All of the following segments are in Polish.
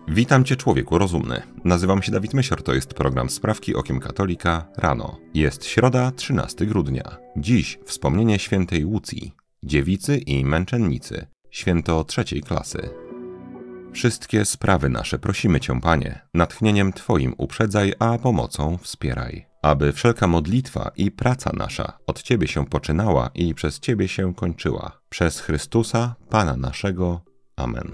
Witam Cię, człowieku rozumny. Nazywam się Dawid Mysior, to jest program Sprawki okiem katolika rano. Jest środa, 13 grudnia. Dziś wspomnienie świętej Łucji, dziewicy i męczennicy, święto 3. klasy. Wszystkie sprawy nasze prosimy Cię, Panie, natchnieniem Twoim uprzedzaj, a pomocą wspieraj. Aby wszelka modlitwa i praca nasza od Ciebie się poczynała i przez Ciebie się kończyła. Przez Chrystusa, Pana naszego. Amen.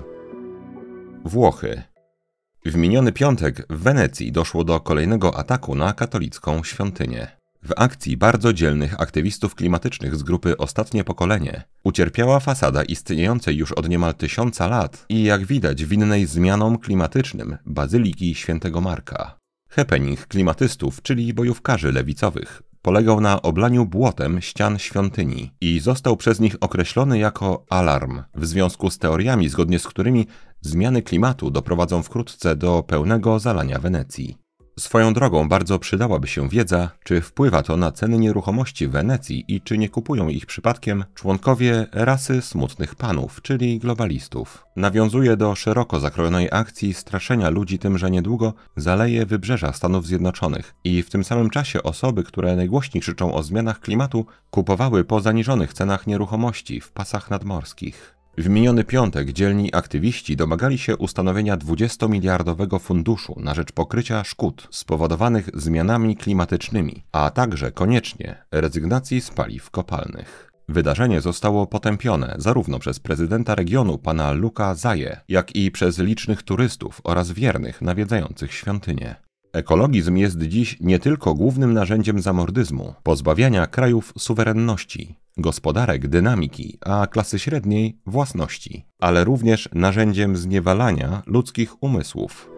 Włochy. W miniony piątek w Wenecji doszło do kolejnego ataku na katolicką świątynię. W akcji bardzo dzielnych aktywistów klimatycznych z grupy Ostatnie Pokolenie ucierpiała fasada istniejącej już od niemal 1000 lat i jak widać winnej zmianom klimatycznym Bazyliki Świętego Marka. Happening klimatystów, czyli bojówkarzy lewicowych, polegał na oblaniu błotem ścian świątyni i został przez nich określony jako alarm w związku z teoriami, zgodnie z którymi zmiany klimatu doprowadzą wkrótce do pełnego zalania Wenecji. Swoją drogą bardzo przydałaby się wiedza, czy wpływa to na ceny nieruchomości w Wenecji i czy nie kupują ich przypadkiem członkowie rasy smutnych panów, czyli globalistów. Nawiązuje do szeroko zakrojonej akcji straszenia ludzi tym, że niedługo zaleje wybrzeża Stanów Zjednoczonych i w tym samym czasie osoby, które najgłośniej krzyczą o zmianach klimatu, kupowały po zaniżonych cenach nieruchomości w pasach nadmorskich. W miniony piątek dzielni aktywiści domagali się ustanowienia 20-miliardowego funduszu na rzecz pokrycia szkód spowodowanych zmianami klimatycznymi, a także koniecznie rezygnacji z paliw kopalnych. Wydarzenie zostało potępione zarówno przez prezydenta regionu pana Luca Zaję, jak i przez licznych turystów oraz wiernych nawiedzających świątynię. Ekologizm jest dziś nie tylko głównym narzędziem zamordyzmu, pozbawiania krajów suwerenności, gospodarek dynamiki, a klasy średniej własności, ale również narzędziem zniewalania ludzkich umysłów.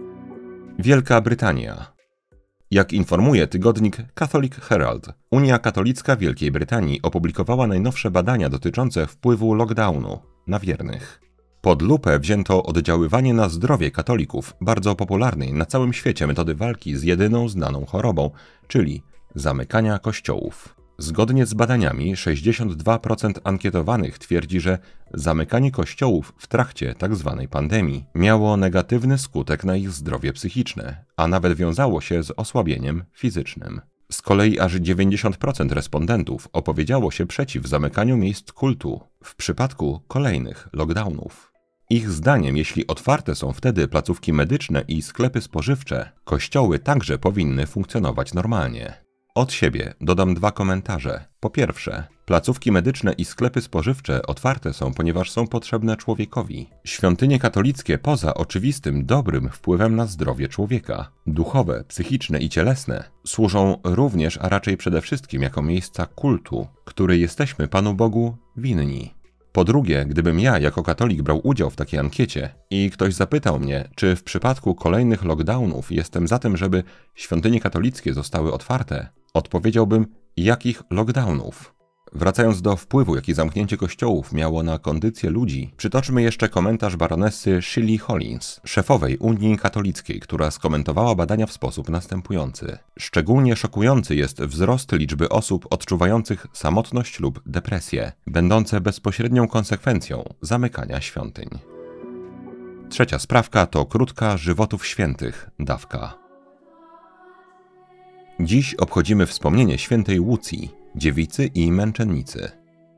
Wielka Brytania. Jak informuje tygodnik Catholic Herald, Unia Katolicka Wielkiej Brytanii opublikowała najnowsze badania dotyczące wpływu lockdownu na wiernych. Pod lupę wzięto oddziaływanie na zdrowie katolików, bardzo popularnej na całym świecie metody walki z jedyną znaną chorobą, czyli zamykania kościołów. Zgodnie z badaniami 62% ankietowanych twierdzi, że zamykanie kościołów w trakcie tzw. pandemii miało negatywny skutek na ich zdrowie psychiczne, a nawet wiązało się z osłabieniem fizycznym. Z kolei aż 90% respondentów opowiedziało się przeciw zamykaniu miejsc kultu w przypadku kolejnych lockdownów. Ich zdaniem, jeśli otwarte są wtedy placówki medyczne i sklepy spożywcze, kościoły także powinny funkcjonować normalnie. Od siebie dodam 2 komentarze. Po pierwsze, placówki medyczne i sklepy spożywcze otwarte są, ponieważ są potrzebne człowiekowi. Świątynie katolickie poza oczywistym dobrym wpływem na zdrowie człowieka, duchowe, psychiczne i cielesne, służą również, a raczej przede wszystkim jako miejsca kultu, który jesteśmy Panu Bogu winni. Po drugie, gdybym ja jako katolik brał udział w takiej ankiecie i ktoś zapytał mnie, czy w przypadku kolejnych lockdownów jestem za tym, żeby świątynie katolickie zostały otwarte, odpowiedziałbym, jakich lockdownów? Wracając do wpływu, jaki zamknięcie kościołów miało na kondycję ludzi, przytoczmy jeszcze komentarz baronesy Shelley Hollins, szefowej Unii Katolickiej, która skomentowała badania w sposób następujący. Szczególnie szokujący jest wzrost liczby osób odczuwających samotność lub depresję, będące bezpośrednią konsekwencją zamykania świątyń. Trzecia sprawka to krótka żywotów świętych, dawka. Dziś obchodzimy wspomnienie świętej Łucji, dziewicy i męczennicy.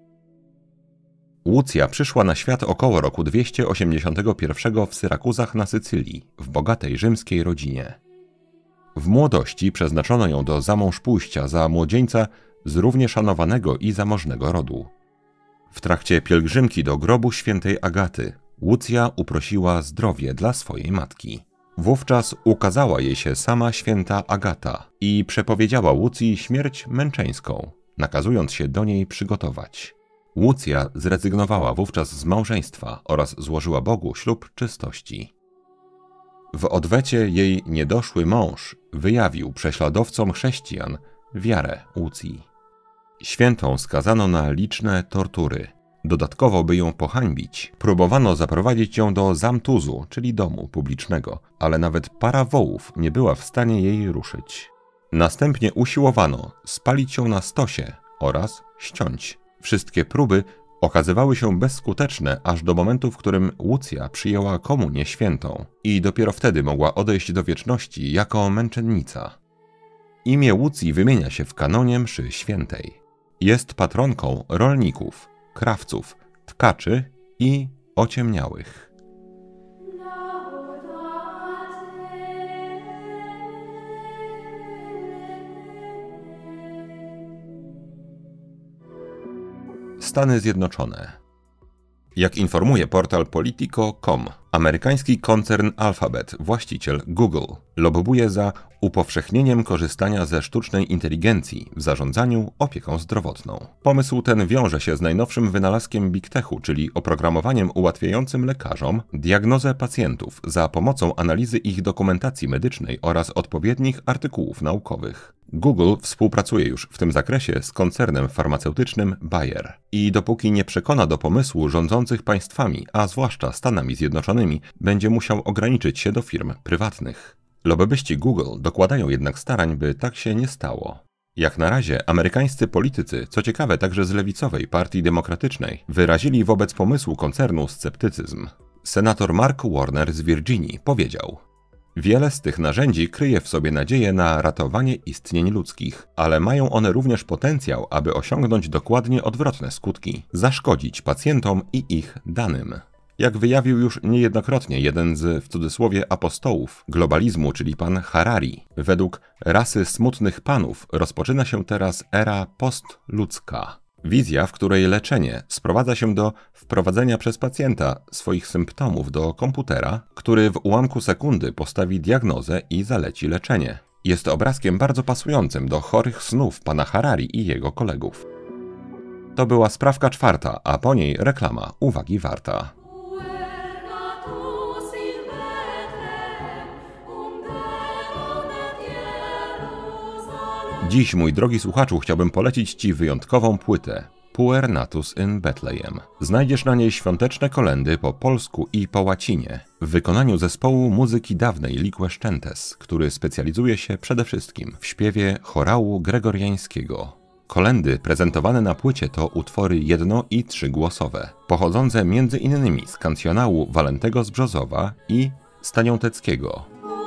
Łucja przyszła na świat około roku 281 w Syrakuzach na Sycylii, w bogatej rzymskiej rodzinie. W młodości przeznaczono ją do zamążpójścia za młodzieńca z równie szanowanego i zamożnego rodu. W trakcie pielgrzymki do grobu świętej Agaty, Łucja uprosiła zdrowie dla swojej matki. Wówczas ukazała jej się sama święta Agata i przepowiedziała Łucji śmierć męczeńską, nakazując się do niej przygotować. Łucja zrezygnowała wówczas z małżeństwa oraz złożyła Bogu ślub czystości. W odwecie jej niedoszły mąż wyjawił prześladowcom chrześcijan wiarę Łucji. Świętą skazano na liczne tortury. Dodatkowo, by ją pohańbić, próbowano zaprowadzić ją do zamtuzu, czyli domu publicznego, ale nawet para wołów nie była w stanie jej ruszyć. Następnie usiłowano spalić ją na stosie oraz ściąć. Wszystkie próby okazywały się bezskuteczne aż do momentu, w którym Łucja przyjęła komunię świętą i dopiero wtedy mogła odejść do wieczności jako męczennica. Imię Łucji wymienia się w kanonie mszy świętej. Jest patronką rolników, krawców, tkaczy i ociemniałych. Stany Zjednoczone. Jak informuje portal Politico.com, amerykański koncern Alphabet, właściciel Google, lobbuje za upowszechnieniem korzystania ze sztucznej inteligencji w zarządzaniu opieką zdrowotną. Pomysł ten wiąże się z najnowszym wynalazkiem Big Techu, czyli oprogramowaniem ułatwiającym lekarzom diagnozę pacjentów za pomocą analizy ich dokumentacji medycznej oraz odpowiednich artykułów naukowych. Google współpracuje już w tym zakresie z koncernem farmaceutycznym Bayer. I dopóki nie przekona do pomysłu rządzących państwami, a zwłaszcza Stanami Zjednoczonymi, będzie musiał ograniczyć się do firm prywatnych. Lobbyści Google dokładają jednak starań, by tak się nie stało. Jak na razie amerykańscy politycy, co ciekawe także z lewicowej Partii Demokratycznej, wyrazili wobec pomysłu koncernu sceptycyzm. Senator Mark Warner z Virginii powiedział: wiele z tych narzędzi kryje w sobie nadzieję na ratowanie istnień ludzkich, ale mają one również potencjał, aby osiągnąć dokładnie odwrotne skutki, zaszkodzić pacjentom i ich danym. Jak wyjawił już niejednokrotnie jeden z, w cudzysłowie, apostołów globalizmu, czyli pan Harari, według rasy smutnych panów rozpoczyna się teraz era postludzka. Wizja, w której leczenie sprowadza się do wprowadzenia przez pacjenta swoich symptomów do komputera, który w ułamku sekundy postawi diagnozę i zaleci leczenie. Jest obrazkiem bardzo pasującym do chorych snów pana Harari i jego kolegów. To była sprawka czwarta, a po niej reklama uwagi warta. Dziś, mój drogi słuchaczu, chciałbym polecić Ci wyjątkową płytę Puer Natus in Bethlehem. Znajdziesz na niej świąteczne kolędy po polsku i po łacinie w wykonaniu zespołu muzyki dawnej Lique Scientes, który specjalizuje się przede wszystkim w śpiewie chorału gregoriańskiego. Kolędy prezentowane na płycie to utwory jedno- i trzygłosowe, pochodzące m.in. z kancjonału Walentego z Brzozowa i Staniąteckiego.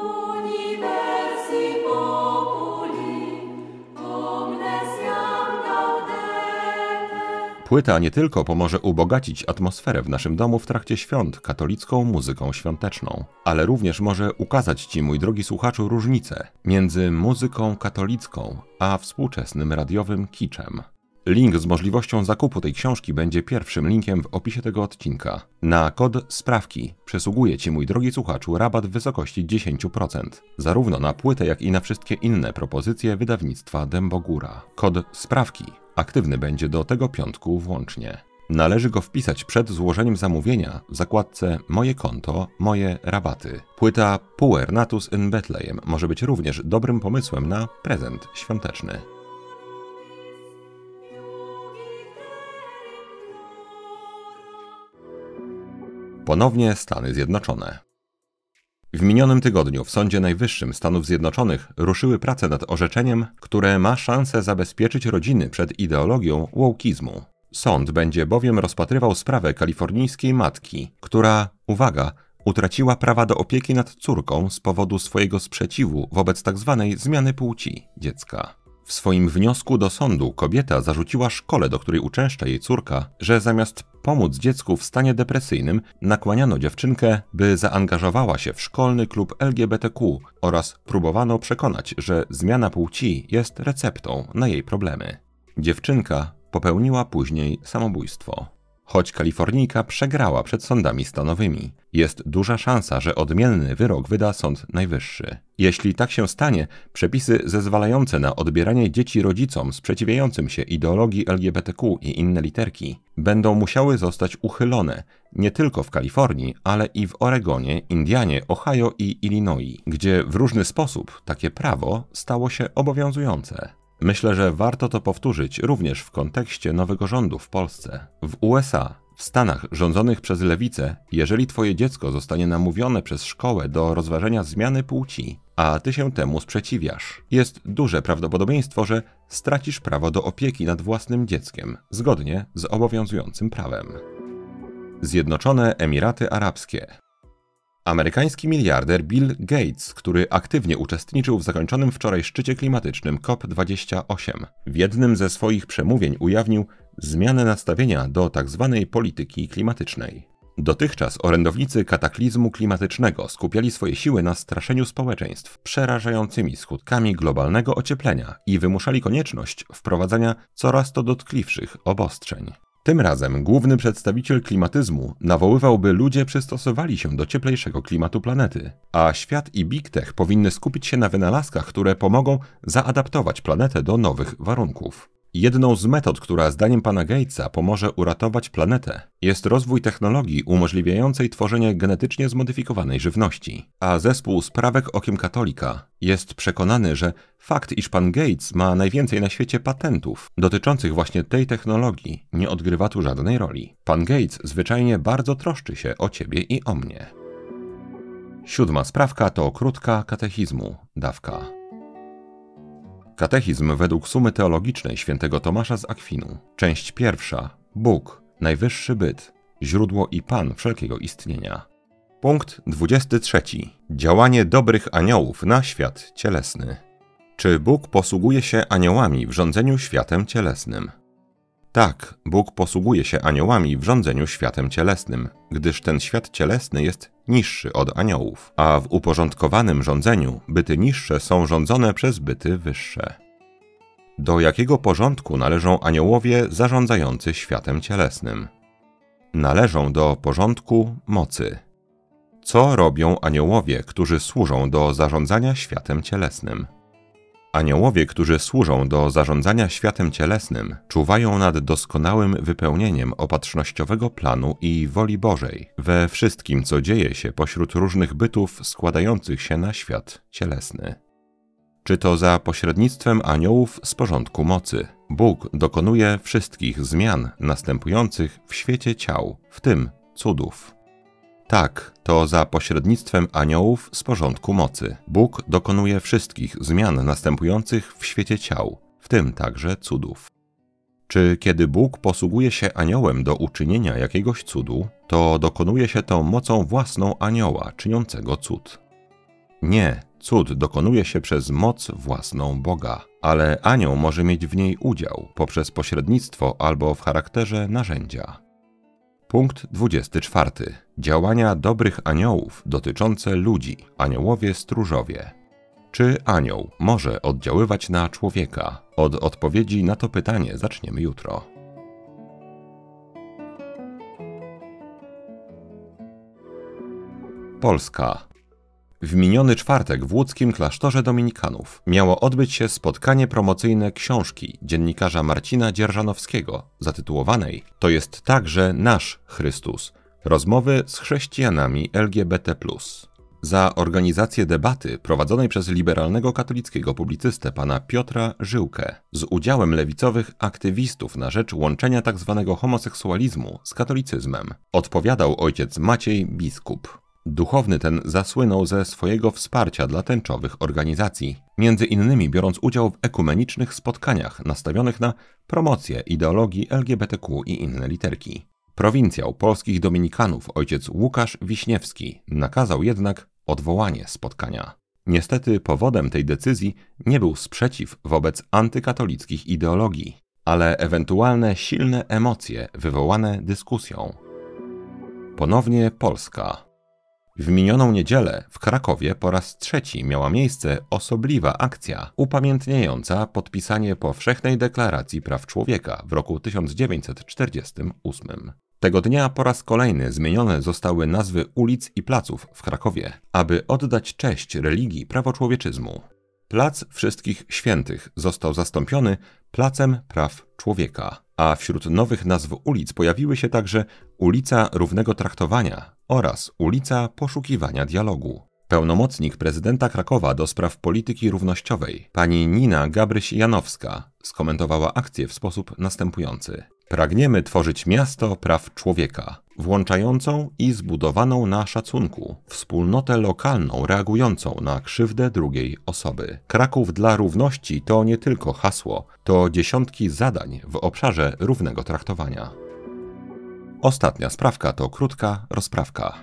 Płyta nie tylko pomoże ubogacić atmosferę w naszym domu w trakcie świąt katolicką muzyką świąteczną, ale również może ukazać Ci, mój drogi słuchaczu, różnicę między muzyką katolicką a współczesnym radiowym kiczem. Link z możliwością zakupu tej książki będzie pierwszym linkiem w opisie tego odcinka. Na kod SPRAWKI przysługuje Ci, mój drogi słuchaczu, rabat w wysokości 10%, zarówno na płytę, jak i na wszystkie inne propozycje wydawnictwa Dębogóra. Kod SPRAWKI aktywny będzie do tego piątku włącznie. Należy go wpisać przed złożeniem zamówienia w zakładce Moje konto, moje rabaty. Płyta Puer Natus in Bethlehem może być również dobrym pomysłem na prezent świąteczny. Ponownie Stany Zjednoczone. W minionym tygodniu w Sądzie Najwyższym Stanów Zjednoczonych ruszyły prace nad orzeczeniem, które ma szansę zabezpieczyć rodziny przed ideologią wołkizmu. Sąd będzie bowiem rozpatrywał sprawę kalifornijskiej matki, która, uwaga, utraciła prawa do opieki nad córką z powodu swojego sprzeciwu wobec tzw. zmiany płci dziecka. W swoim wniosku do sądu kobieta zarzuciła szkole, do której uczęszcza jej córka, że zamiast pomóc dziecku w stanie depresyjnym, nakłaniano dziewczynkę, by zaangażowała się w szkolny klub LGBTQ oraz próbowano przekonać, że zmiana płci jest receptą na jej problemy. Dziewczynka popełniła później samobójstwo. Choć Kalifornijka przegrała przed sądami stanowymi, jest duża szansa, że odmienny wyrok wyda Sąd Najwyższy. Jeśli tak się stanie, przepisy zezwalające na odbieranie dzieci rodzicom sprzeciwiającym się ideologii LGBTQ i inne literki będą musiały zostać uchylone nie tylko w Kalifornii, ale i w Oregonie, Indianie, Ohio i Illinois, gdzie w różny sposób takie prawo stało się obowiązujące. Myślę, że warto to powtórzyć również w kontekście nowego rządu w Polsce. W USA, w Stanach rządzonych przez lewicę, jeżeli Twoje dziecko zostanie namówione przez szkołę do rozważenia zmiany płci, a ty się temu sprzeciwiasz. Jest duże prawdopodobieństwo, że stracisz prawo do opieki nad własnym dzieckiem, zgodnie z obowiązującym prawem. Zjednoczone Emiraty Arabskie. Amerykański miliarder Bill Gates, który aktywnie uczestniczył w zakończonym wczoraj szczycie klimatycznym COP28, w jednym ze swoich przemówień ujawnił zmianę nastawienia do tzw. polityki klimatycznej. Dotychczas orędownicy kataklizmu klimatycznego skupiali swoje siły na straszeniu społeczeństw przerażającymi skutkami globalnego ocieplenia i wymuszali konieczność wprowadzania coraz to dotkliwszych obostrzeń. Tym razem główny przedstawiciel klimatyzmu nawoływał, by ludzie przystosowali się do cieplejszego klimatu planety, a świat i Big Tech powinny skupić się na wynalazkach, które pomogą zaadaptować planetę do nowych warunków. Jedną z metod, która zdaniem pana Gatesa pomoże uratować planetę, jest rozwój technologii umożliwiającej tworzenie genetycznie zmodyfikowanej żywności. A zespół Sprawek Okiem Katolika jest przekonany, że fakt, iż pan Gates ma najwięcej na świecie patentów dotyczących właśnie tej technologii, nie odgrywa tu żadnej roli. Pan Gates zwyczajnie bardzo troszczy się o ciebie i o mnie. 7. sprawka to krótka katechizmu, dawka. Katechizm według Sumy Teologicznej świętego Tomasza z Akwinu. Część 1. Bóg, najwyższy byt, źródło i Pan wszelkiego istnienia. Punkt 23. Działanie dobrych aniołów na świat cielesny. Czy Bóg posługuje się aniołami w rządzeniu światem cielesnym? Tak, Bóg posługuje się aniołami w rządzeniu światem cielesnym, gdyż ten świat cielesny jest niższy od aniołów, a w uporządkowanym rządzeniu byty niższe są rządzone przez byty wyższe. Do jakiego porządku należą aniołowie zarządzający światem cielesnym? Należą do porządku mocy. Co robią aniołowie, którzy służą do zarządzania światem cielesnym? Aniołowie, którzy służą do zarządzania światem cielesnym, czuwają nad doskonałym wypełnieniem opatrznościowego planu i woli Bożej we wszystkim, co dzieje się pośród różnych bytów składających się na świat cielesny. Czy to za pośrednictwem aniołów z porządku mocy Bóg dokonuje wszystkich zmian następujących w świecie ciał, w tym cudów? Tak, to za pośrednictwem aniołów z porządku mocy Bóg dokonuje wszystkich zmian następujących w świecie ciał, w tym także cudów. Czy kiedy Bóg posługuje się aniołem do uczynienia jakiegoś cudu, to dokonuje się to mocą własną anioła czyniącego cud? Nie, cud dokonuje się przez moc własną Boga, ale anioł może mieć w niej udział poprzez pośrednictwo albo w charakterze narzędzia. Punkt 24. Działania dobrych aniołów dotyczące ludzi, aniołowie stróżowie. Czy anioł może oddziaływać na człowieka? Od odpowiedzi na to pytanie zaczniemy jutro. Polska. W miniony czwartek w łódzkim klasztorze dominikanów miało odbyć się spotkanie promocyjne książki dziennikarza Marcina Dzierżanowskiego, zatytułowanej „To jest także nasz Chrystus. Rozmowy z chrześcijanami LGBT+”. Za organizację debaty prowadzonej przez liberalnego katolickiego publicystę pana Piotra Żyłkę z udziałem lewicowych aktywistów na rzecz łączenia tzw. homoseksualizmu z katolicyzmem odpowiadał ojciec Maciej Biskup. Duchowny ten zasłynął ze swojego wsparcia dla tęczowych organizacji, między innymi biorąc udział w ekumenicznych spotkaniach nastawionych na promocję ideologii LGBTQ i inne literki. Prowincjał polskich dominikanów ojciec Łukasz Wiśniewski nakazał jednak odwołanie spotkania. Niestety powodem tej decyzji nie był sprzeciw wobec antykatolickich ideologii, ale ewentualne silne emocje wywołane dyskusją. Ponownie Polska. W minioną niedzielę w Krakowie po raz trzeci miała miejsce osobliwa akcja upamiętniająca podpisanie Powszechnej Deklaracji Praw Człowieka w roku 1948. Tego dnia po raz kolejny zmienione zostały nazwy ulic i placów w Krakowie, aby oddać cześć religii prawoczłowieczyzmu. Plac Wszystkich Świętych został zastąpiony Placem Praw Człowieka, a wśród nowych nazw ulic pojawiły się także Ulica Równego Traktowania oraz Ulica Poszukiwania Dialogu. Pełnomocnik prezydenta Krakowa do spraw polityki równościowej, pani Nina Gabryś-Janowska, skomentowała akcję w sposób następujący. Pragniemy tworzyć miasto praw człowieka, włączającą i zbudowaną na szacunku, wspólnotę lokalną reagującą na krzywdę drugiej osoby. Kraków dla równości to nie tylko hasło, to dziesiątki zadań w obszarze równego traktowania. Ostatnia sprawka to krótka rozprawka.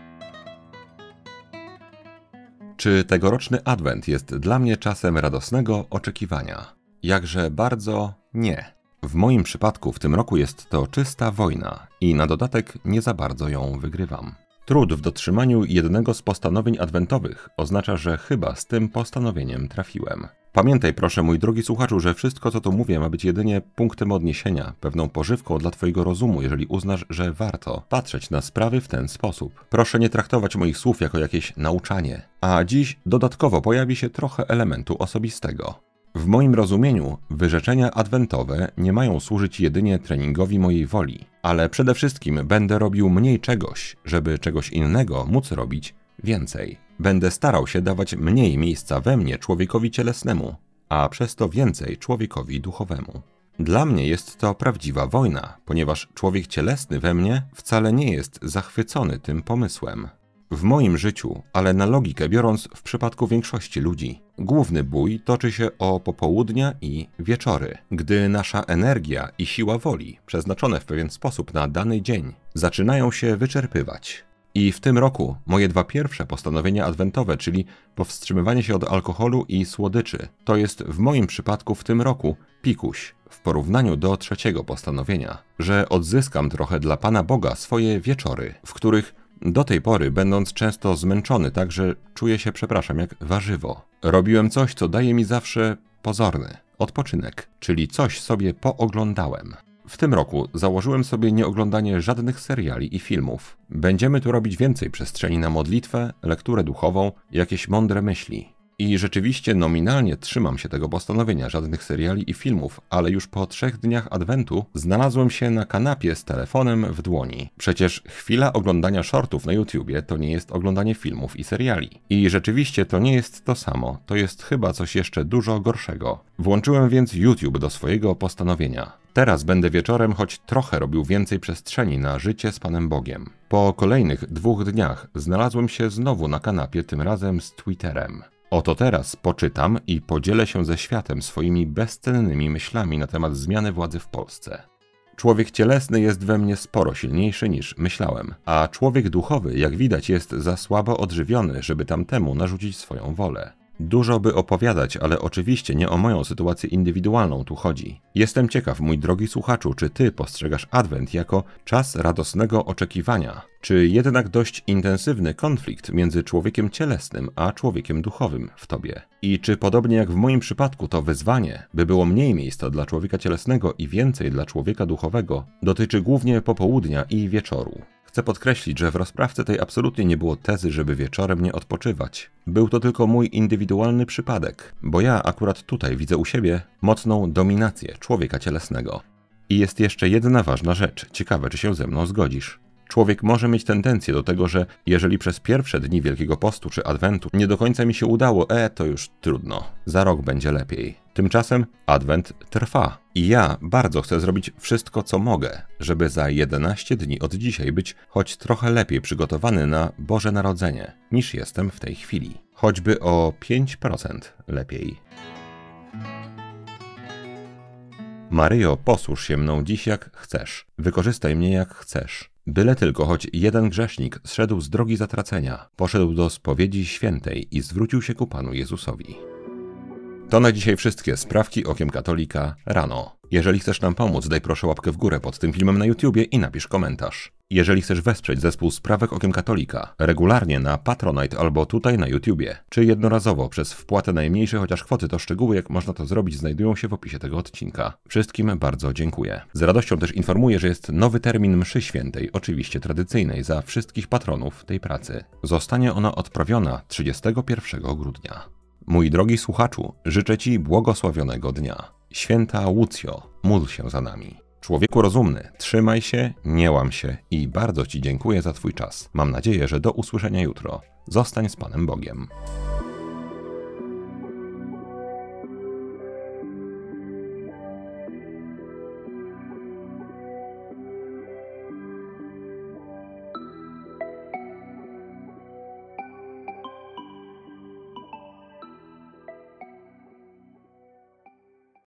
Czy tegoroczny adwent jest dla mnie czasem radosnego oczekiwania? Jakże bardzo nie. W moim przypadku w tym roku jest to czysta wojna i na dodatek nie za bardzo ją wygrywam. Trud w dotrzymaniu jednego z postanowień adwentowych oznacza, że chyba z tym postanowieniem trafiłem. Pamiętaj proszę, mój drogi słuchaczu, że wszystko co tu mówię ma być jedynie punktem odniesienia, pewną pożywką dla twojego rozumu, jeżeli uznasz, że warto patrzeć na sprawy w ten sposób. Proszę nie traktować moich słów jako jakieś nauczanie. A dziś dodatkowo pojawi się trochę elementu osobistego. W moim rozumieniu wyrzeczenia adwentowe nie mają służyć jedynie treningowi mojej woli, ale przede wszystkim będę robił mniej czegoś, żeby czegoś innego móc robić więcej. Będę starał się dawać mniej miejsca we mnie człowiekowi cielesnemu, a przez to więcej człowiekowi duchowemu. Dla mnie jest to prawdziwa wojna, ponieważ człowiek cielesny we mnie wcale nie jest zachwycony tym pomysłem. W moim życiu, ale na logikę biorąc w przypadku większości ludzi, główny bój toczy się o popołudnia i wieczory, gdy nasza energia i siła woli, przeznaczone w pewien sposób na dany dzień, zaczynają się wyczerpywać. I w tym roku moje dwa pierwsze postanowienia adwentowe, czyli powstrzymywanie się od alkoholu i słodyczy, to jest w moim przypadku w tym roku pikuś w porównaniu do trzeciego postanowienia, że odzyskam trochę dla Pana Boga swoje wieczory, w których do tej pory, będąc często zmęczony, tak że czuję się, jak warzywo. Robiłem coś, co daje mi zawsze pozorny odpoczynek, czyli coś sobie pooglądałem. W tym roku założyłem sobie nieoglądanie żadnych seriali i filmów. Będziemy tu robić więcej przestrzeni na modlitwę, lekturę duchową, jakieś mądre myśli. I rzeczywiście nominalnie trzymam się tego postanowienia, żadnych seriali i filmów, ale już po 3 dniach adwentu znalazłem się na kanapie z telefonem w dłoni. Przecież chwila oglądania shortów na YouTubie to nie jest oglądanie filmów i seriali. I rzeczywiście to nie jest to samo, to jest chyba coś jeszcze dużo gorszego. Włączyłem więc YouTube do swojego postanowienia. Teraz będę wieczorem choć trochę robił więcej przestrzeni na życie z Panem Bogiem. Po kolejnych 2 dniach znalazłem się znowu na kanapie, tym razem z Twitterem. Oto teraz poczytam i podzielę się ze światem swoimi bezcennymi myślami na temat zmiany władzy w Polsce. Człowiek cielesny jest we mnie sporo silniejszy niż myślałem, a człowiek duchowy, jak widać, jest za słabo odżywiony, żeby tamtemu narzucić swoją wolę. Dużo by opowiadać, ale oczywiście nie o moją sytuację indywidualną tu chodzi. Jestem ciekaw, mój drogi słuchaczu, czy ty postrzegasz adwent jako czas radosnego oczekiwania, czy jednak dość intensywny konflikt między człowiekiem cielesnym a człowiekiem duchowym w tobie? I czy podobnie jak w moim przypadku to wyzwanie, by było mniej miejsca dla człowieka cielesnego i więcej dla człowieka duchowego, dotyczy głównie popołudnia i wieczoru? Chcę podkreślić, że w rozprawce tej absolutnie nie było tezy, żeby wieczorem nie odpoczywać. Był to tylko mój indywidualny przypadek, bo ja akurat tutaj widzę u siebie mocną dominację człowieka cielesnego. I jest jeszcze jedna ważna rzecz, ciekawe czy się ze mną zgodzisz. Człowiek może mieć tendencję do tego, że jeżeli przez pierwsze dni Wielkiego Postu czy Adwentu nie do końca mi się udało, to już trudno, za rok będzie lepiej. Tymczasem Adwent trwa i ja bardzo chcę zrobić wszystko, co mogę, żeby za 11 dni od dzisiaj być choć trochę lepiej przygotowany na Boże Narodzenie, niż jestem w tej chwili. Choćby o 5% lepiej. Maryjo, posłuż się mną dziś jak chcesz, wykorzystaj mnie jak chcesz. Byle tylko choć jeden grzesznik zszedł z drogi zatracenia, poszedł do spowiedzi świętej i zwrócił się ku Panu Jezusowi. To na dzisiaj wszystkie sprawki okiem katolika rano. Jeżeli chcesz nam pomóc, daj proszę łapkę w górę pod tym filmem na YouTubie i napisz komentarz. Jeżeli chcesz wesprzeć zespół Sprawek Okiem Katolika regularnie na Patronite albo tutaj na YouTubie, czy jednorazowo przez wpłatę najmniejszej chociaż kwoty, to szczegóły jak można to zrobić znajdują się w opisie tego odcinka. Wszystkim bardzo dziękuję. Z radością też informuję, że jest nowy termin mszy świętej, oczywiście tradycyjnej za wszystkich patronów tej pracy. Zostanie ona odprawiona 31 grudnia. Mój drogi słuchaczu, życzę Ci błogosławionego dnia. Święta Łucjo, módl się za nami. Człowieku rozumny, trzymaj się, nie łam się i bardzo Ci dziękuję za Twój czas. Mam nadzieję, że do usłyszenia jutro. Zostań z Panem Bogiem.